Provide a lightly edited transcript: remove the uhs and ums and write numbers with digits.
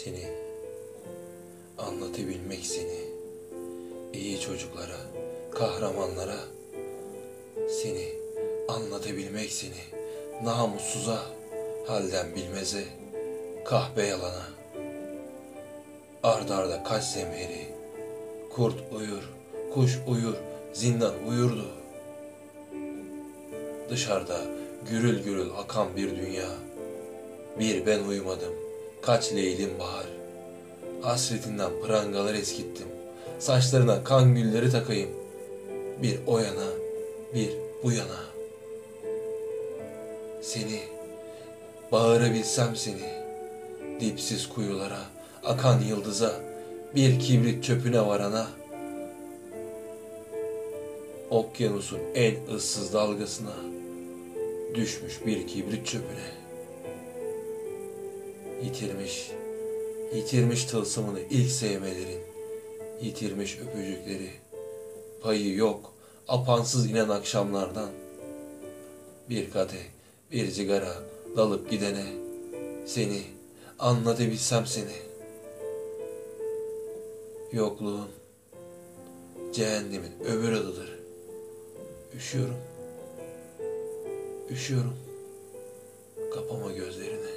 Seni anlatabilmek, seni iyi çocuklara, kahramanlara, seni anlatabilmek, seni namussuza, halden bilmeze, kahpe yalana, ard arda kaç zemheri, kurt uyur, kuş uyur, zindan uyurdu. Dışarıda gürül gürül akan bir dünya, bir ben uyumadım, kaç leylim bahar. Hasretinden prangalar eskittim, saçlarına kan gülleri takayım. Bir o yana, bir bu yana. Seni, bağırabilsem seni, dipsiz kuyulara, akan yıldıza, bir kibrit çöpüne varana, okyanusun en ıssız dalgasına, düşmüş bir kibrit çöpüne. Yitirmiş tılsımını ilk sevmelerin, yitirmiş öpücükleri, payı yok apansız inen akşamlardan. Bir kadeh, bir sigara dalıp gidene, seni anlatabilsem seni. Yokluğun cehennemin öbür adıdır. Üşüyorum, üşüyorum. Kapama gözlerini.